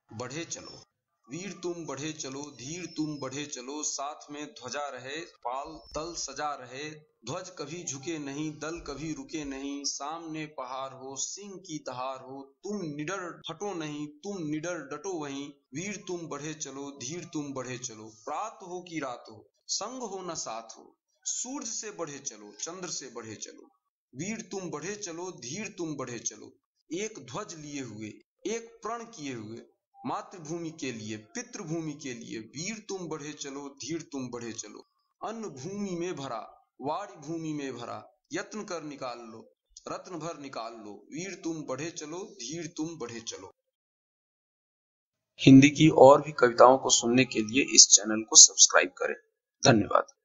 बढ़े चलो। वीर तुम बढ़े चलो, धीर तुम बढ़े चलो, साथ में ध्वजा रहे, पाल दल सजा रहे, ध्वज कभी झुके नहीं, दल कभी रुके नहीं, सामने पहाड़ हो, सिंह की दहाड़ हो, तुम निडर हटो नहीं, तुम निडर डटो वहीं, वीर तुम बढ़े चलो, धीर तुम बढ़े चलो, प्रात हो कि रात हो, संग हो न साथ हो, सूरज से बढ़े चलो, चंद्र से बढ़े चलो, वीर तुम बढ़े चलो, धीर तुम बढ़े चलो, एक ध्वज लिए हुए, एक प्रण किए हुए, मातृभूमि के लिए, पितृभूमि के लिए, वीर तुम बढ़े चलो, धीर तुम बढ़े चलो, अन्न भूमि में भरा, वारी भूमि में भरा, यत्न कर निकाल लो, रत्न भर निकाल लो, वीर तुम बढ़े चलो, धीर तुम बढ़े चलो। हिंदी की और भी कविताओं को सुनने के लिए इस चैनल को सब्सक्राइब करें। धन्यवाद।